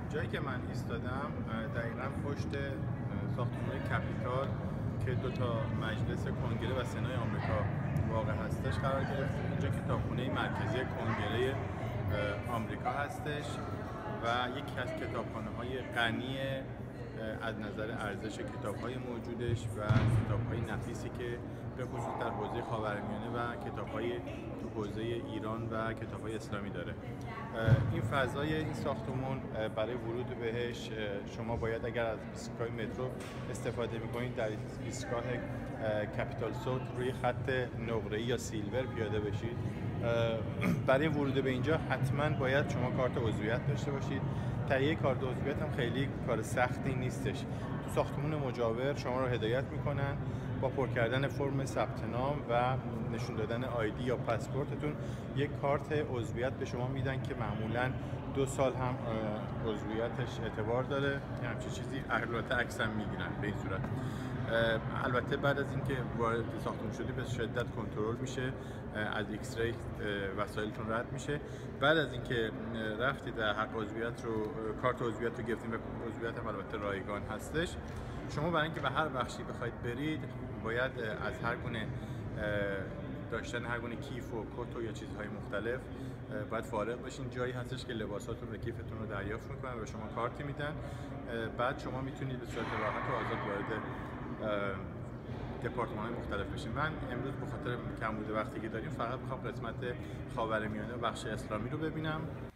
جایی که من ایستادم دقیقاً پشت ساختمان کپیتال که دو تا مجلس کنگره و سنای آمریکا واقع هستش قرار گرفتیم. اینجا کتابخونه مرکزی کنگره آمریکا هستش و یکی از کتابخانه‌های غنی از نظر ارزش کتاب‌های موجودش و کتاب‌های نفیسی که به خصوص در حوزه خاورمیانه و کتاب‌های تو حوزه ایران و کتاب‌های اسلامی داره. این فضای این ساختمان برای ورود بهش شما باید اگر از ایستگاه مترو استفاده می‌کنید در ایستگاه کپیتال ساوت روی خط نقره‌ای یا سیلور پیاده بشید. برای ورود به اینجا حتما باید شما کارت عضویت داشته باشید. تهیه کارت عضویت هم خیلی کار سختی نیستش. تو ساختمان مجاور شما رو هدایت میکنن با پر کردن فرم ثبت نام و نشون دادن آیدی یا پاسپورتتون یک کارت عضویت به شما میدن که معمولا 2 سال هم عضویتش اعتبار داره. همچین چیزی البته عکس هم میگیرن به این صورت. البته بعد از اینکه وارد ساختمان شدی به شدت کنترل میشه، از ایکس ری وسایلتون رد میشه. بعد از اینکه رفتید در حق عضویت رو کارت عضویت رو گرفتید و عضویت هم البته رایگان هستش، شما برای اینکه به هر بخشی بخواید برید باید از هر گونه داشتن هر گونه کیف و کت و یا چیزهای مختلف باید فارغ بشین. جایی هستش که لباساتون و کیفتون رو دریافت میکنن و به شما کارتی میدن. بعد شما میتونید به صورت راحت و آزاد وارد دپارتمان‌های مختلف بشین. من امروز به خاطر کمبود وقتی که داریم فقط میخوام قسمت خاورمیانه و بخش اسلامی رو ببینم.